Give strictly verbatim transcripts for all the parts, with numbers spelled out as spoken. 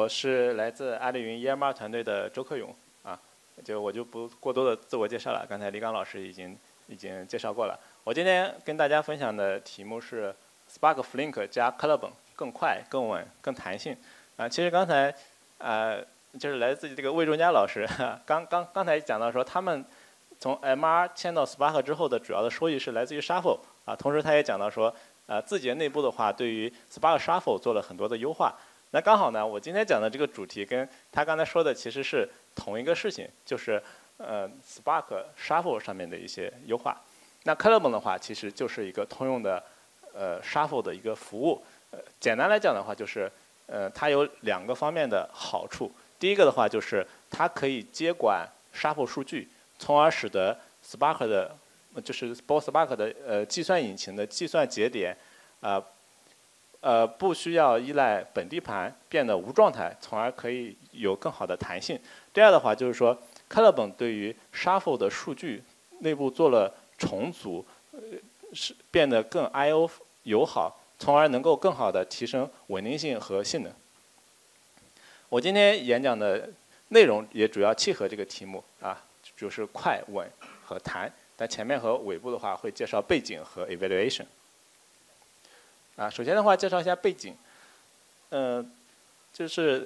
是来自阿里云 E M R 团队的周克勇啊，就我就不过多的自我介绍了，刚才李刚老师已经已经介绍过了。我今天跟大家分享的题目是 Spark Flink 加 Celeborn 更快、更稳、更弹性啊。其实刚才呃就是来自这个魏忠佳老师，刚刚刚才讲到说他们从 M R 迁到 Spark 之后的主要的收益是来自于 Shuffle 啊，同时他也讲到说，呃字节内部的话对于 Spark Shuffle 做了很多的优化。那刚好呢，我今天讲的这个主题跟他刚才说的其实是同一个事情，就是呃 Spark Shuffle 上面的一些优化。那 Celeborn 的话，其实就是一个通用的呃 Shuffle 的一个服务。呃，简单来讲的话，就是呃它有两个方面的好处。第一个的话就是它可以接管 Shuffle 数据，从而使得 Spark 的就是包括 Spark 的呃计算引擎的计算节点啊。呃呃，不需要依赖本地盘变得无状态，从而可以有更好的弹性。第二的话就是说 ，Celeborn 对于 Shuffle 的数据内部做了重组，呃，是变得更 I O 友好，从而能够更好的提升稳定性和性能。我今天演讲的内容也主要契合这个题目啊，就是快、稳和弹。但前面和尾部的话会介绍背景和 evaluation。啊，首先的话介绍一下背景，呃，就是，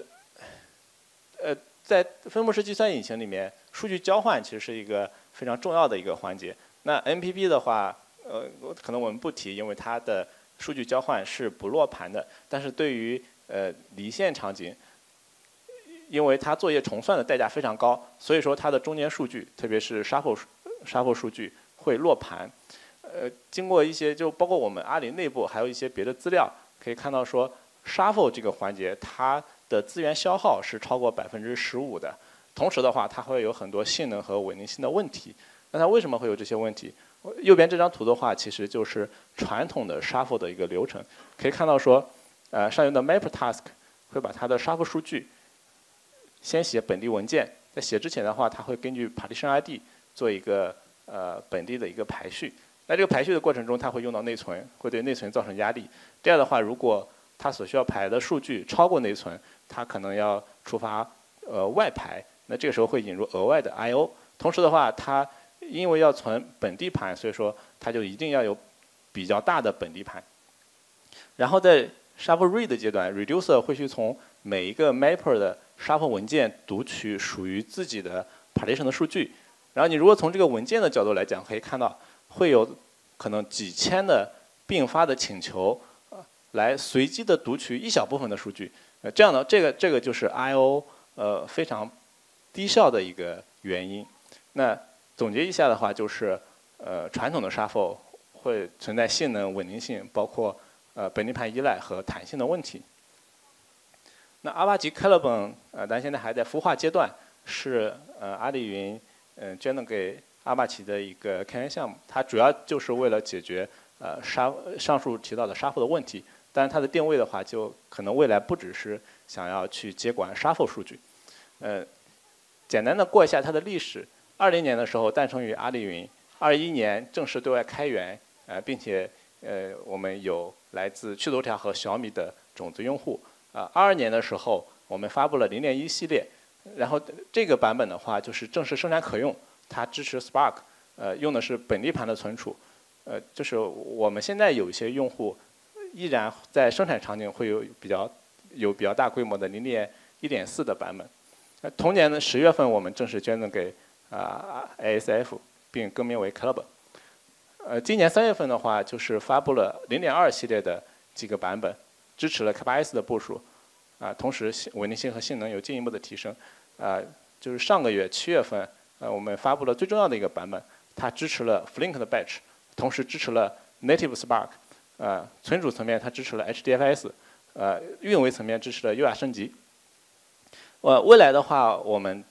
呃，在分布式计算引擎里面，数据交换其实是一个非常重要的一个环节。那 N P P 的话，呃，可能我们不提，因为它的数据交换是不落盘的。但是对于呃离线场景，因为它作业重算的代价非常高，所以说它的中间数据，特别是 shuffle shuffle 数据会落盘。呃，经过一些就包括我们阿里内部还有一些别的资料，可以看到说 ，shuffle 这个环节它的资源消耗是超过百分之十五的，同时的话它会有很多性能和稳定性的问题。那它为什么会有这些问题？右边这张图的话，其实就是传统的 shuffle 的一个流程，可以看到说，呃，上游的 map task 会把它的 shuffle 数据先写本地文件，在写之前的话，它会根据 partition I D 做一个呃本地的一个排序。在这个排序的过程中，它会用到内存，会对内存造成压力。这样的话，如果它所需要排的数据超过内存，它可能要触发呃外排，那这个时候会引入额外的 I O。同时的话，它因为要存本地盘，所以说它就一定要有比较大的本地盘。然后在 shuffle read 阶段 ，reducer 会去从每一个 mapper 的 shuffle 文件读取属于自己的 partition 的数据。然后你如果从这个文件的角度来讲，可以看到。会有可能几千的并发的请求，呃，来随机的读取一小部分的数据，呃，这样的这个这个就是 I O 呃非常低效的一个原因。那总结一下的话，就是呃传统的 shuffle 会存在性能、稳定性，包括呃本地盘依赖和弹性的问题。那 Apache Celeborn 呃，咱现在还在孵化阶段，是呃阿里云嗯、呃、捐赠给阿帕奇的一个开源项目，它主要就是为了解决呃沙上述提到的shuffle的问题，但是它的定位的话，就可能未来不只是想要去接管shuffle数据。呃，简单的过一下它的历史，二零年的时候诞生于阿里云，二一年正式对外开源，呃，并且呃我们有来自趣头条和小米的种子用户。啊、呃，二二年的时候我们发布了零点一系列，然后这个版本的话就是正式生产可用。它支持 Spark， 呃，用的是本地盘的存储，呃，就是我们现在有一些用户依然在生产场景会有比较有比较大规模的零点一点四的版本。呃，同年的十月份，我们正式捐赠给啊、呃、A S F， 并更名为 Celeborn。呃，今年三月份的话，就是发布了零点二系列的几个版本，支持了 K 八 S 的部署，啊、呃，同时稳定性和性能有进一步的提升。啊、呃，就是上个月七月份。呃，我们发布了最重要的一个版本，它支持了 Flink 的 batch， 同时支持了 Native Spark， 呃，存储层面它支持了 H D F S， 呃，运维层面支持了优雅升级。呃，未来的话，我们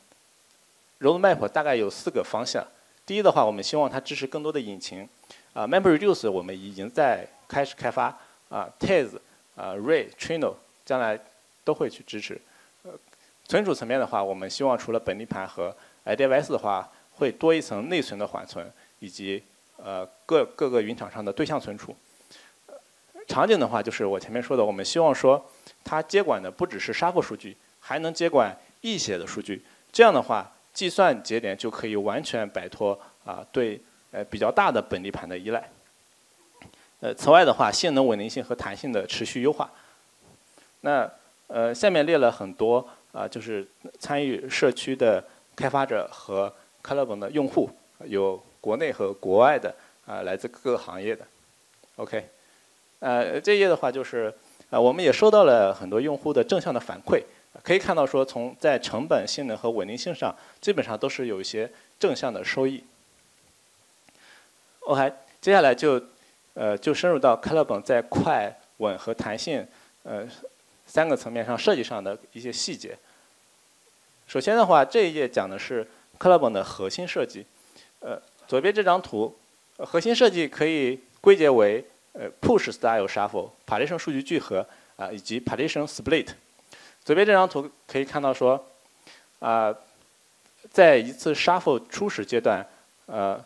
roadmap 大概有四个方向。第一的话，我们希望它支持更多的引擎，啊、呃、，MapReduce 我们已经在开始开发，啊、呃、，Tez， 啊、呃、，Ray、Trino 将来都会去支持。呃，存储层面的话，我们希望除了本地盘和I D F S 的话，会多一层内存的缓存，以及呃各各个云厂商的对象存储。场景的话，就是我前面说的，我们希望说它接管的不只是shuffle数据， 还能接管异写的数据。这样的话，计算节点就可以完全摆脱啊对呃比较大的本地盘的依赖。呃，此外的话，性能稳定性和弹性的持续优化。那呃，下面列了很多啊，就是参与社区的开发者和 Celeborn 的用户，有国内和国外的啊，来自各个行业的。OK， 呃，这一页的话就是啊，我们也收到了很多用户的正向的反馈。可以看到说，从在成本、性能和稳定性上，基本上都是有一些正向的收益。OK， 接下来就呃就深入到 Celeborn 在快、稳和弹性呃三个层面上设计上的一些细节。首先的话，这一页讲的是 Celeborn 的核心设计。呃，左边这张图，呃、核心设计可以归结为呃 Push Style Shuffle、Partition 数据聚合啊、呃、以及 Partition Split。左边这张图可以看到说，啊、呃，在一次 shuffle 初始阶段，呃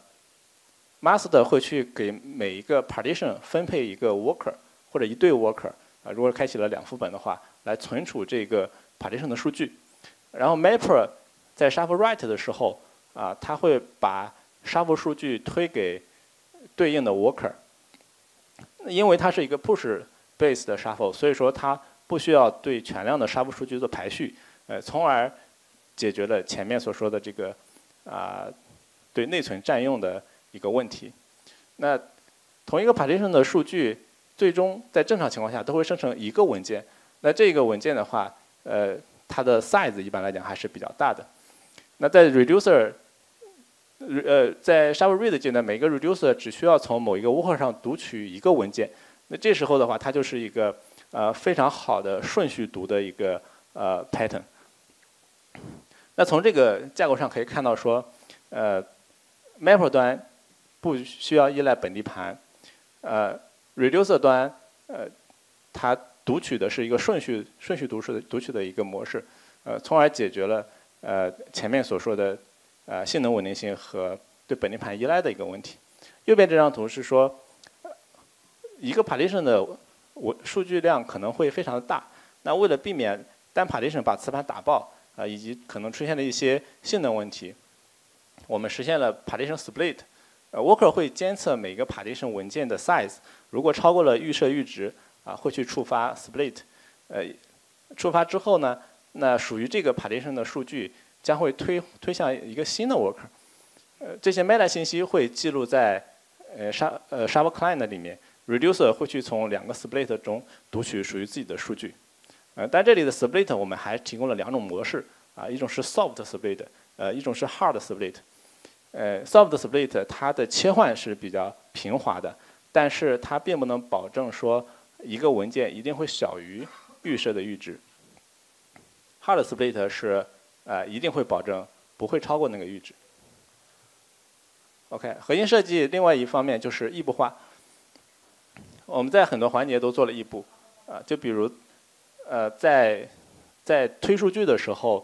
，master 会去给每一个 partition 分配一个 worker 或者一对 worker 啊、呃，如果开启了两副本的话，来存储这个 partition 的数据。然后 mapper 在 shuffle write 的时候，啊、呃，它会把 shuffle 数据推给对应的 worker。因为它是一个 push base 的 shuffle， 所以说它不需要对全量的shuffle数据做排序，呃，从而解决了前面所说的这个啊、呃、对内存占用的一个问题。那同一个 partition 的数据，最终在正常情况下都会生成一个文件。那这个文件的话，呃，它的 size 一般来讲还是比较大的。那在 reducer， 呃，在 shuffle read 阶段，每个 reducer 只需要从某一个 worker 上读取一个文件。那这时候的话，它就是一个呃，非常好的顺序读的一个呃 pattern。那从这个架构上可以看到说，呃 ，mapper 端不需要依赖本地盘，呃 ，reducer 端呃，它读取的是一个顺序顺序读取的读取的一个模式，呃，从而解决了呃前面所说的呃性能稳定性和对本地盘依赖的一个问题。右边这张图是说，一个 partition 的我数据量可能会非常的大，那为了避免单 partition 把磁盘打爆啊、呃，以及可能出现的一些性能问题，我们实现了 partition split。呃 ，worker 会监测每个 partition 文件的 size， 如果超过了预设阈值啊、呃，会去触发 split。呃，触发之后呢，那属于这个 partition 的数据将会推推向一个新的 worker。呃，这些 meta 信息会记录在呃 shuffle 呃 shuffle client 里面。reducer 会去从两个 split 中读取属于自己的数据，呃，但这里的 split 我们还提供了两种模式啊，一种是 soft split， 呃，一种是 hard split。呃 ，soft split 它的切换是比较平滑的，但是它并不能保证说一个文件一定会小于预设的阈值。hard split 是呃一定会保证不会超过那个阈值。OK， 核心设计另外一方面就是异步化。我们在很多环节都做了异步，啊，就比如，呃，在在推数据的时候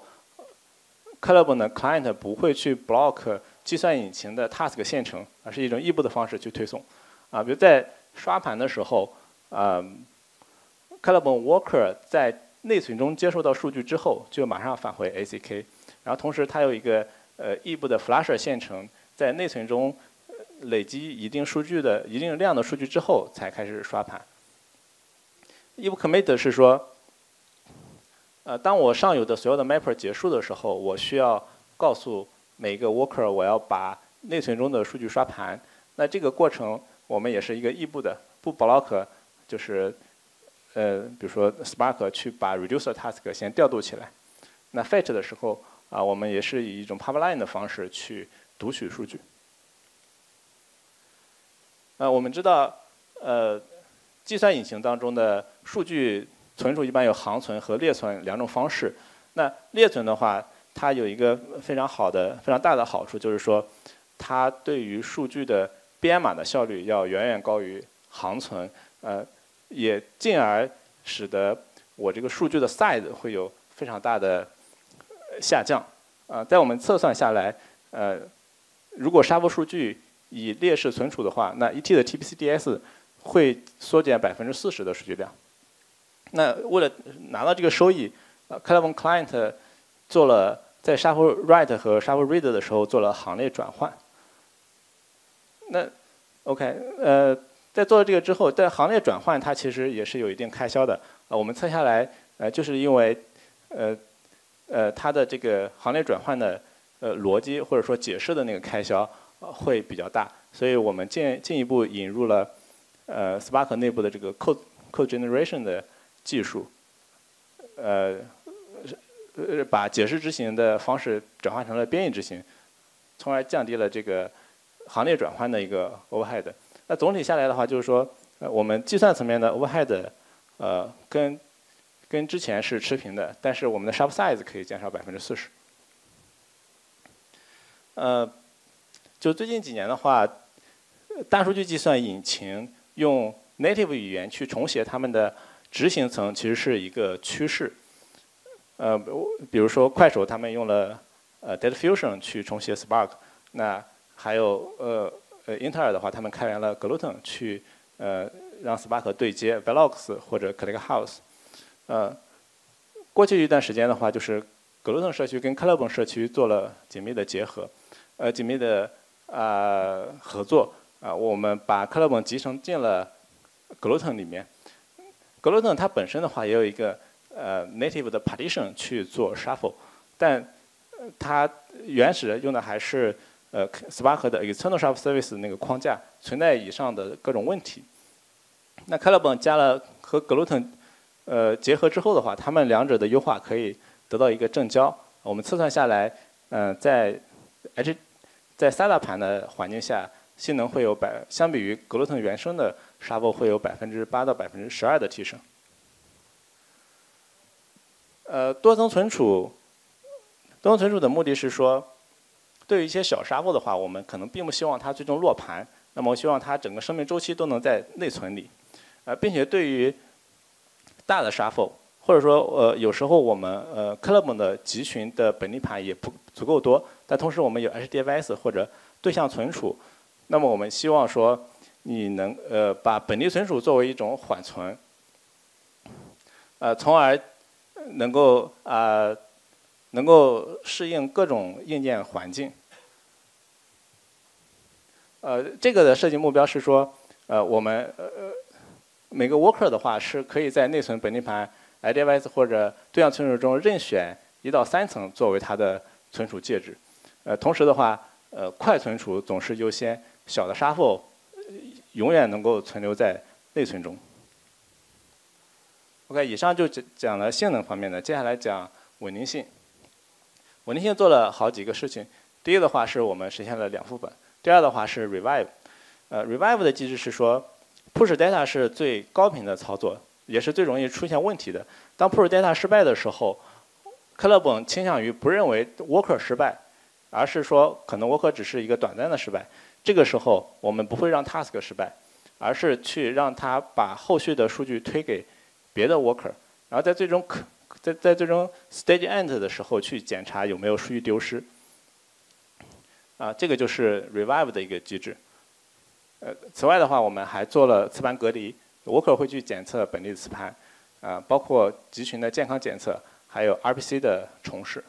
，Celeborn 的 client 不会去 block 计算引擎的 task 线程，而是一种异步的方式去推送，啊，比如在刷盘的时候，啊 ，Celeborn worker 在内存中接收到数据之后，就马上返回 A C K， 然后同时它有一个呃异步的 flusher 线程，在内存中累积一定数据的一定量的数据之后，才开始刷盘。异步 commit 是说，呃，当我上游的所有的 mapper 结束的时候，我需要告诉每一个 worker 我要把内存中的数据刷盘。那这个过程我们也是一个异步的，不 block 就是呃，比如说 Spark 去把 reducer task 先调度起来。那 fetch 的时候啊、呃，我们也是以一种 pipeline 的方式去读取数据。呃，我们知道，呃，计算引擎当中的数据存储一般有行存和列存两种方式。那列存的话，它有一个非常好的、非常大的好处，就是说，它对于数据的编码的效率要远远高于行存，呃，也进而使得我这个数据的 size 会有非常大的下降。呃，在我们测算下来，呃，如果shuffle数据以列式存储的话，那一 T 的 T P C D S 会缩减百分之四十的数据量。那为了拿到这个收益， 呃 Celeborn Client 做了在 shuffle write 和 shuffle read 的时候做了行列转换。那 OK， 呃，在做了这个之后，在行列转换它其实也是有一定开销的。呃，我们测下来，呃，就是因为呃呃它的这个行列转换的呃逻辑或者说解释的那个开销、呃、会比较大，所以我们进进一步引入了呃 Spark 内部的这个 code code generation 的技术，呃呃把解释执行的方式转换成了编译执行，从而降低了这个行列转换的一个 overhead。那总体下来的话，就是说，呃，我们计算层面的 overhead， 呃，跟跟之前是持平的，但是我们的 sharp size 可以减少百分之四十。呃，就最近几年的话，大数据计算引擎用 native 语言去重写它们的执行层，其实是一个趋势。呃，比如说快手他们用了呃 Data Fusion 去重写 Spark， 那还有呃呃英特尔的话，他们开源了 Gluten 去呃让 Spark 对接 Velox 或者 ClickHouse。呃，过去一段时间的话，就是 Gluten 社区跟 Celeborn 社区做了紧密的结合，呃紧密的啊、呃、合作啊、呃，我们把 Celeborn 集成进了 Gluten 里面。Gluten 它本身的话也有一个呃 native 的 partition 去做 shuffle， 但它原始用的还是呃 Spark 的 external shuffle service 那个框架，存在以上的各种问题。那 Celeborn 加了和 Gluten 呃结合之后的话，它们两者的优化可以得到一个正交。我们测算下来，嗯、呃，在 H 在 S A D A 盘的环境下，性能会有百相比于 Gluten 原生的 shuffle 会有百分之八到百分之十二的提升。呃，多层存储，多层存储的目的是说，对于一些小 shuffle 的话，我们可能并不希望它最终落盘，那么我希望它整个生命周期都能在内存里，呃，并且对于大的 shuffle， 或者说呃有时候我们呃 Celeborn 的集群的本地盘也不足够多，但同时我们有 H D F S 或者对象存储，那么我们希望说你能呃把本地存储作为一种缓存，呃，从而能够啊、呃、能够适应各种硬件环境。呃，这个的设计目标是说，呃，我们呃每个 worker 的话是可以在内存本地盘 I D F S 或者对象存储中任选一到三层作为它的存储介质。呃，同时的话，呃，快存储总是优先，小的 shuffle 永远能够存留在内存中。OK， 以上就讲了性能方面的，接下来讲稳定性。稳定性做了好几个事情。第一的话是我们实现了两副本，第二的话是 revive。呃 ，revive 的机制是说 ，push data 是最高频的操作，也是最容易出现问题的。当 push data 失败的时候 ，Celeborn 倾向于不认为 worker 失败，而是说可能 worker 只是一个短暂的失败。这个时候我们不会让 task 失败，而是去让它把后续的数据推给别的 worker， 然后在最终在在最终 stage end 的时候去检查有没有数据丢失。啊，这个就是 revive 的一个机制。呃，此外的话，我们还做了磁盘隔离 ，worker 会去检测本地的磁盘，啊，包括集群的健康检测，还有 R P C 的重试。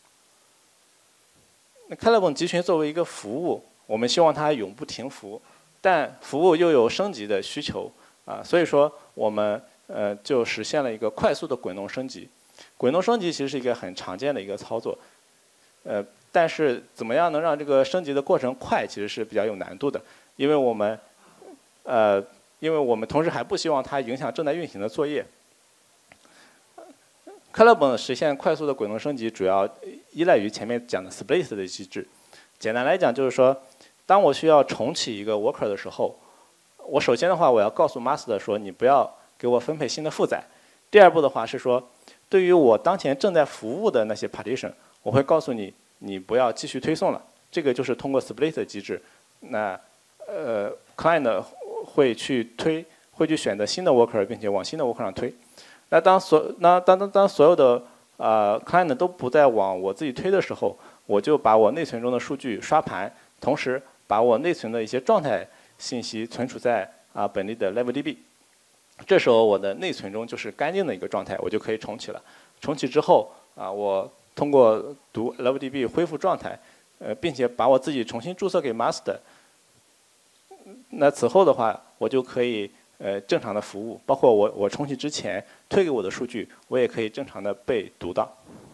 那 Celeborn 集群作为一个服务，我们希望它永不停服，但服务又有升级的需求，啊，所以说我们呃就实现了一个快速的滚动升级。滚动升级其实是一个很常见的一个操作，呃。但是怎么样能让这个升级的过程快，其实是比较有难度的，因为我们，呃，因为我们同时还不希望它影响正在运行的作业。Celeborn 实现快速的滚动升级，主要依赖于前面讲的 split 的机制。简单来讲，就是说，当我需要重启一个 worker 的时候，我首先的话，我要告诉 master 说，你不要给我分配新的负载。第二步的话是说，对于我当前正在服务的那些 partition， 我会告诉你。你不要继续推送了，这个就是通过 split 的机制。那呃 ，client 会去推，会去选择新的 worker， 并且往新的 worker 上推。那当所那当当当所有的呃 client 都不再往我自己推的时候，我就把我内存中的数据刷盘，同时把我内存的一些状态信息存储在啊、呃、本地的 level D B。这时候我的内存中就是干净的一个状态，我就可以重启了。 重启之后啊，我通过读 L V D B 恢复状态，呃，并且把我自己重新注册给 master。那此后的话，我就可以呃正常的服务，包括我我重启之前推给我的数据，我也可以正常的被读到。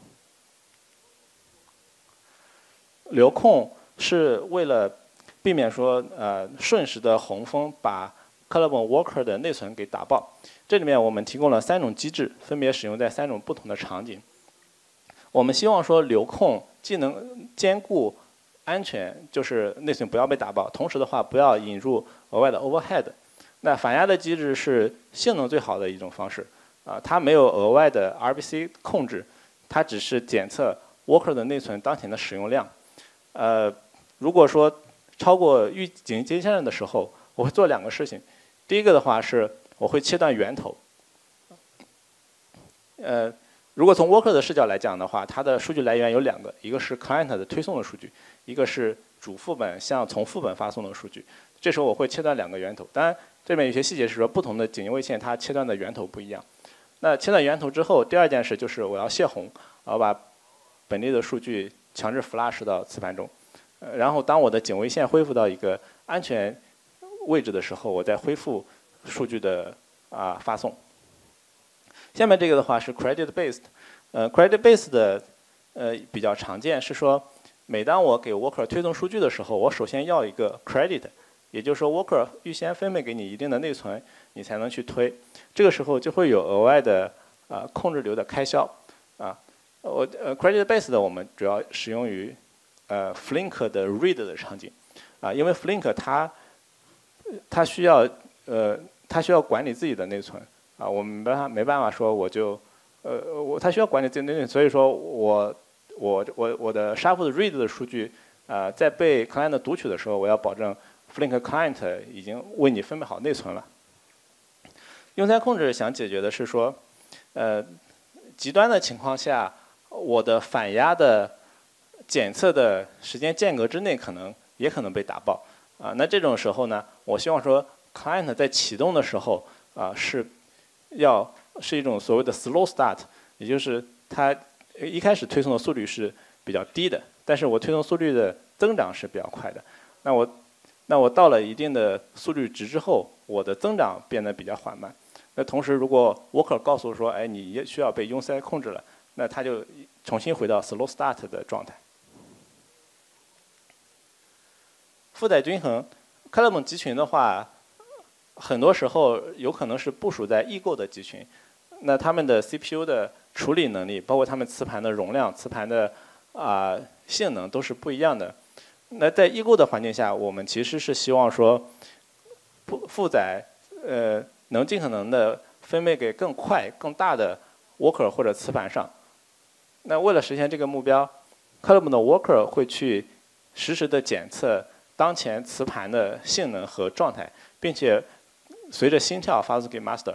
流控是为了避免说呃瞬时的洪峰把 Celeborn Worker 的内存给打爆。这里面我们提供了三种机制，分别使用在三种不同的场景。我们希望说流控既能兼顾安全，就是内存不要被打爆，同时的话不要引入额外的 overhead。那反压的机制是性能最好的一种方式啊，它没有额外的 R B C 控制，它只是检测 Worker 的内存当前的使用量。呃，如果说超过预警接线的时候，我会做两个事情。第一个的话是我会切断源头。呃，如果从 Worker 的视角来讲的话，它的数据来源有两个，一个是 Client 的推送的数据，一个是主副本向从副本发送的数据。这时候我会切断两个源头。当然，这里面有些细节是说不同的警卫线它切断的源头不一样。那切断源头之后，第二件事就是我要泄洪，我要把本地的数据强制 flash 到磁盘中。呃，然后当我的警卫线恢复到一个安全位置的时候，我再恢复数据的啊发送。下面这个的话是 credit based， 呃 credit based 的呃比较常见是说，每当我给 worker 推送数据的时候，我首先要一个 credit， 也就是说 worker 预先分配给你一定的内存，你才能去推。这个时候就会有额外的啊、呃、控制流的开销啊。我呃 credit based 的我们主要使用于呃 Flink 的 read 的场景啊，因为 Flink 它它需要呃它需要管理自己的内存。啊，我没办法，没办法说我就，呃，我它需要管理这内存，所以说我我我我的 sharp 的 read 的数据，啊、呃，在被 client 读取的时候，我要保证 Flink client 已经为你分配好内存了。用餐控制想解决的是说，呃，极端的情况下，我的反压的检测的时间间隔之内，可能也可能被打爆。啊、呃，那这种时候呢，我希望说 client 在启动的时候，啊、呃、是。要是一种所谓的 slow start， 也就是它一开始推送的速率是比较低的，但是我推送速率的增长是比较快的。那我那我到了一定的速率值之后，我的增长变得比较缓慢。那同时，如果 worker 告诉说，哎，你也需要被拥塞控制了，那它就重新回到 slow start 的状态。负载均衡 ，Celeborn 集群的话。很多时候有可能是部署在异构的集群，那他们的 C P U 的处理能力，包括他们磁盘的容量、磁盘的啊、呃、性能都是不一样的。那在异构的环境下，我们其实是希望说，负负载呃能尽可能的分配给更快、更大的 worker 或者磁盘上。那为了实现这个目标 ，Celeborn 的 worker 会去实时的检测当前磁盘的性能和状态，并且随着心跳发送给 master，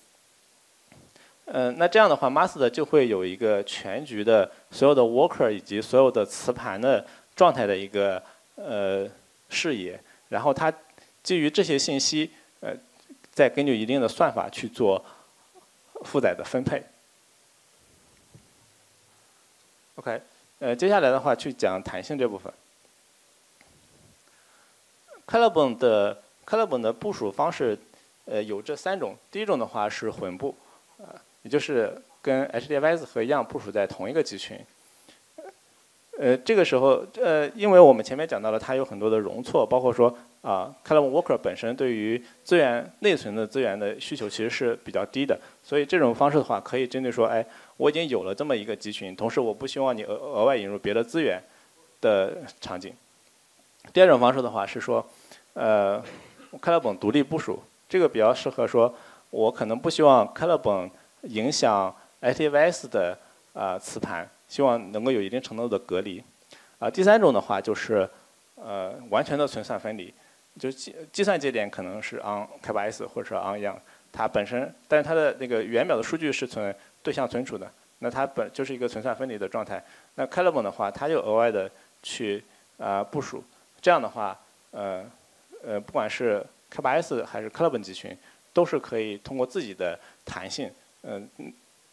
嗯、呃，那这样的话 ，master 就会有一个全局的所有的 worker 以及所有的磁盘的状态的一个呃视野，然后它基于这些信息，呃，再根据一定的算法去做负载的分配。OK， 呃，接下来的话去讲弹性这部分。Celeborn 的 Celeborn 的部署方式。呃，有这三种。第一种的话是混部，啊、呃，也就是跟 H D F S 和一样部署在同一个集群。呃，这个时候，呃，因为我们前面讲到了它有很多的容错，包括说啊 ，Celeborn Worker 本身对于资源内存的资源的需求其实是比较低的，所以这种方式的话，可以针对说，哎，我已经有了这么一个集群，同时我不希望你额额外引入别的资源的场景。第二种方式的话是说，呃 ，Celeborn 独立部署。这个比较适合说，我可能不希望 Celeborn 影响 H D F S 的啊、呃、磁盘，希望能够有一定程度的隔离。啊、呃，第三种的话就是呃完全的存算分离，就计计算节点可能是 on K 八 S 或者是 on 一样，它本身，但是它的那个源表的数据是存对象存储的，那它本就是一个存算分离的状态。那 Celeborn 的话，它就额外的去啊、呃、部署，这样的话，呃呃不管是K 八 S 还是 Celeborn 集群，都是可以通过自己的弹性，嗯、呃，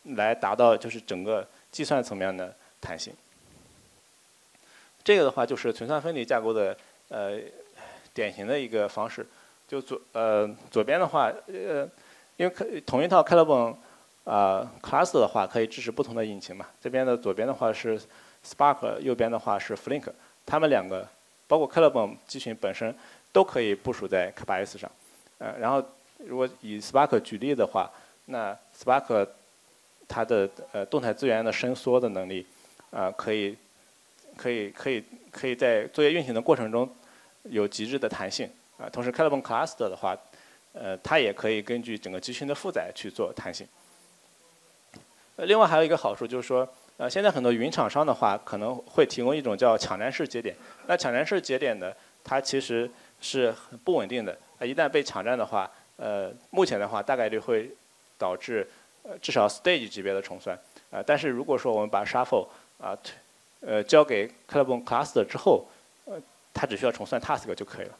来达到就是整个计算层面的弹性。这个的话就是存算分离架构的呃典型的一个方式。就左呃左边的话，呃，因为可同一套 Celeborn 啊 class 的话，可以支持不同的引擎嘛。这边的左边的话是 Spark， 右边的话是 Flink， 它们两个包括 Celeborn 集群本身都可以部署在 K 八 S 上。呃，然后如果以 Spark 举例的话，那 Spark 它的呃动态资源的伸缩的能力，啊、呃，可以可以可以可以在作业运行的过程中有极致的弹性啊、呃。同时 Celeborn Cluster 的话，呃，它也可以根据整个集群的负载去做弹性。呃，另外还有一个好处就是说，呃，现在很多云厂商的话可能会提供一种叫抢占式节点。那抢占式节点呢，它其实是很不稳定的。啊，一旦被抢占的话，呃，目前的话大概率会导致呃至少 stage 级别的重算。啊、呃，但是如果说我们把 shuffle 啊、呃，呃交给 Celeborn Cluster 之后，呃，它只需要重算 task 就可以了。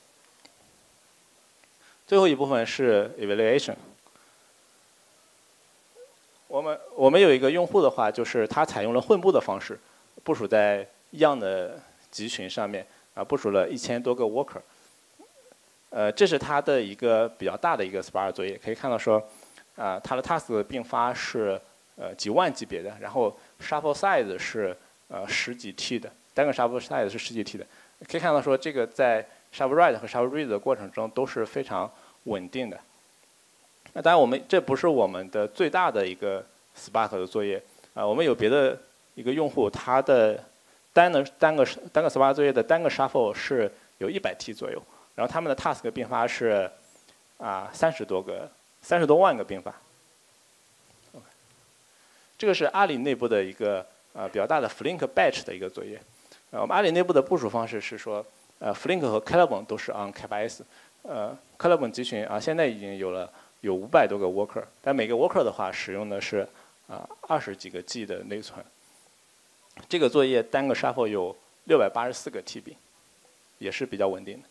最后一部分是 evaluation。我们我们有一个用户的话，就是他采用了混部的方式，部署在一样的集群上面，啊，部署了一千多个 worker。呃，这是它的一个比较大的一个 Spark 作业，可以看到说，啊、呃，它的 task 并发是呃几万级别的，然后 shuffle size 是呃十几 T 的，单个 shuffle size 是十几 T 的，可以看到说这个在 shuffle write 和 shuffle read 的过程中都是非常稳定的。那当然我们这不是我们的最大的一个 Spark 的作业，啊、呃，我们有别的一个用户，他的单个单个单个 Spark 作业的单个 shuffle 是有一百 T 左右。然后他们的 task 并发是啊三十多个三十多万个并发。这个是阿里内部的一个呃比较大的 Flink batch 的一个作业。呃，我们阿里内部的部署方式是说，呃 Flink 和 Celeborn 都是 on K 八 S。呃 Celeborn 集群啊现在已经有了有五百多个 worker， 但每个 worker 的话使用的是啊二十几个 G 的内存。这个作业单个 shuffle 有六百八十四个 T B， 也是比较稳定的。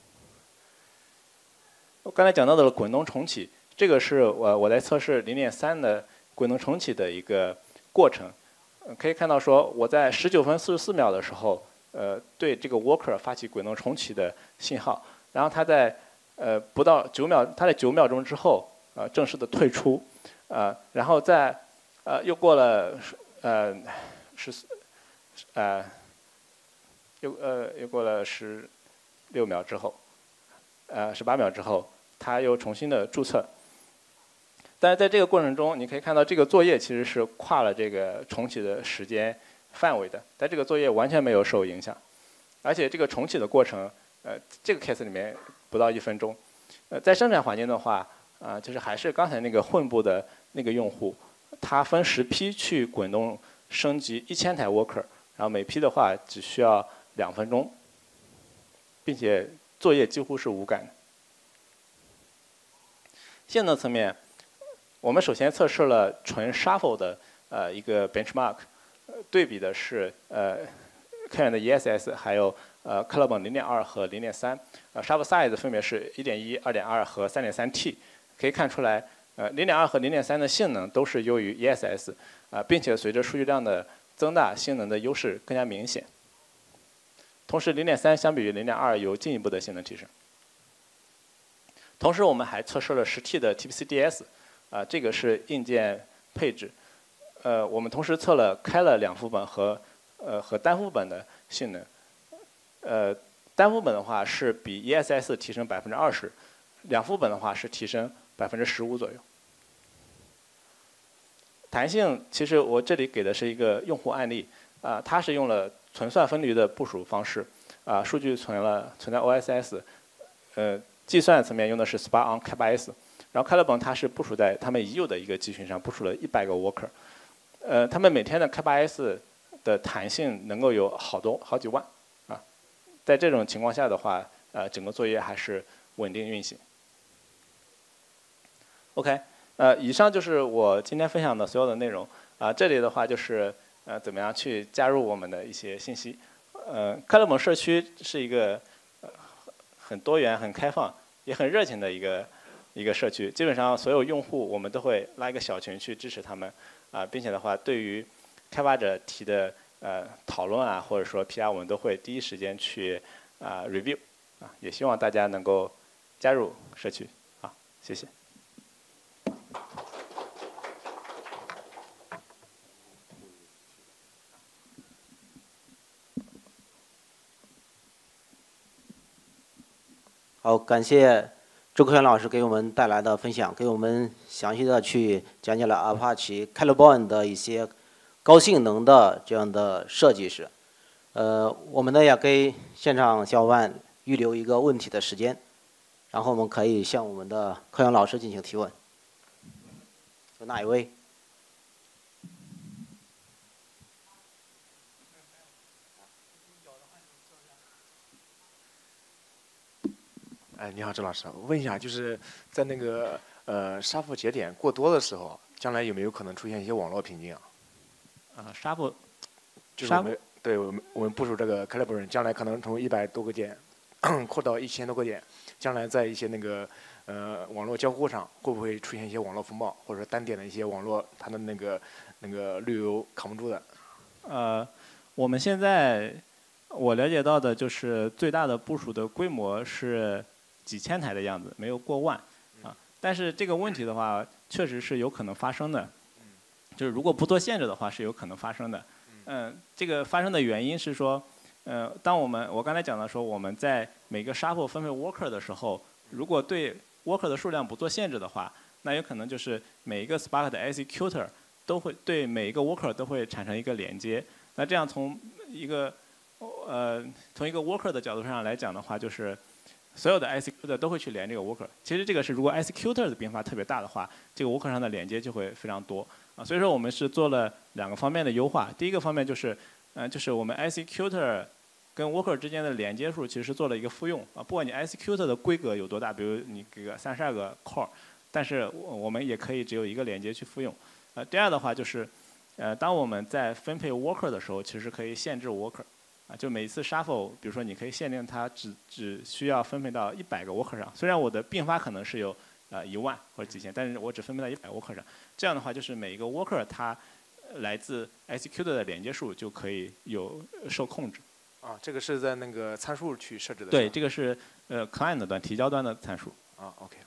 我刚才讲到的滚动重启，这个是我我在测试 零点三 的滚动重启的一个过程。可以看到说我在十九分四十四秒的时候，呃，对这个 worker 发起滚动重启的信号，然后它在呃不到九秒，它在九秒钟之后，呃正式的退出，呃，然后在呃又过了呃十四呃又呃又过了十六秒之后，呃十八秒之后。它又重新的注册，但是在这个过程中，你可以看到这个作业其实是跨了这个重启的时间范围的，但这个作业完全没有受影响，而且这个重启的过程，呃，这个 case 里面不到一分钟，呃，在生产环境的话，啊、呃，就是还是刚才那个混部的那个用户，他分十批去滚动升级一千台 worker， 然后每批的话只需要两分钟，并且作业几乎是无感的。性能层面，我们首先测试了纯 shuffle 的呃一个 benchmark， 对比的是呃开源的 E S S， 还有呃 Celeborn 零点二 和 零点三， 呃 shuffle size 分别是 一点一、二点二 和 三点三 T， 可以看出来，呃 零点二 和 零点三 的性能都是优于 E S S， 啊、呃，并且随着数据量的增大，性能的优势更加明显。同时 零点三 相比于 零点二 有进一步的性能提升。同时，我们还测试了十 T 的 T P C D S， 啊、呃，这个是硬件配置。呃，我们同时测了开了两副本和呃和单副本的性能。呃，单副本的话是比 E S S 提升百分之二十，两副本的话是提升百分之十五左右。弹性其实我这里给的是一个用户案例，啊、呃，它是用了存算分离的部署方式，啊、呃，数据存了存在 O S S， 呃。计算层面用的是 Spark on K 八 S， 然后 Celeborn 它是部署在他们已有的一个集群上，部署了一百个 worker， 呃，他们每天的 K 八 S 的弹性能够有好多好几万，啊，在这种情况下的话，呃，整个作业还是稳定运行。OK， 呃，以上就是我今天分享的所有的内容，啊、呃，这里的话就是呃，怎么样去加入我们的一些信息，呃 ，Celeborn 社区是一个。很多元、很开放、也很热情的一个一个社区，基本上所有用户我们都会拉一个小群去支持他们啊，并且的话，对于开发者提的呃讨论啊，或者说 P R， 我们都会第一时间去啊 review 啊，也希望大家能够加入社区啊，谢谢。 好，感谢周克元老师给我们带来的分享，给我们详细的去讲解了 Apache Celeborn 的一些高性能的这样的设计是。呃，我们呢也给现场小伙伴预留一个问题的时间，然后我们可以向我们的克元老师进行提问。有哪一位？ 哎，你好，周老师，我问一下，就是在那个呃沙布节点过多的时候，将来有没有可能出现一些网络瓶颈啊？ 啊，沙布， 就是我们对我们我们部署这个 Celeborn， 将来可能从一百多个点扩到一千多个点，将来在一些那个呃网络交互上，会不会出现一些网络风暴，或者说单点的一些网络它的那个那个滤流扛不住的？ 呃，我们现在我了解到的就是最大的部署的规模是几千台的样子，没有过万啊。但是这个问题的话，确实是有可能发生的。就是如果不做限制的话，是有可能发生的。嗯，这个发生的原因是说，呃，当我们我刚才讲到说，我们在每个沙布分配 worker 的时候，如果对 worker 的数量不做限制的话，那有可能就是每一个 Spark 的 executor 都会对每一个 worker 都会产生一个连接。那这样从一个呃从一个 worker 的角度上来讲的话，就是所有的 executor 都会去连这个 worker。其实这个是如果 executor 的编发特别大的话，这个 worker 上的连接就会非常多啊。所以说我们是做了两个方面的优化。第一个方面就是，呃，就是我们 executor 跟 worker 之间的连接数其实是做了一个复用啊。不管你 executor 的规格有多大，比如你给个三十二个 core， 但是我们也可以只有一个连接去复用。呃，第二的话就是，呃，当我们在分配 worker 的时候，其实可以限制 worker。啊，就每次 shuffle， 比如说你可以限定它只只需要分配到一百个 worker 上。虽然我的并发可能是有呃一万或者几千，但是我只分配到一百 worker 上。这样的话，就是每一个 worker 它来自 executor 的连接数就可以有受控制。 啊，这个是在那个参数去设置的。 对，这个是呃 client 端提交端的参数。 啊 ，OK。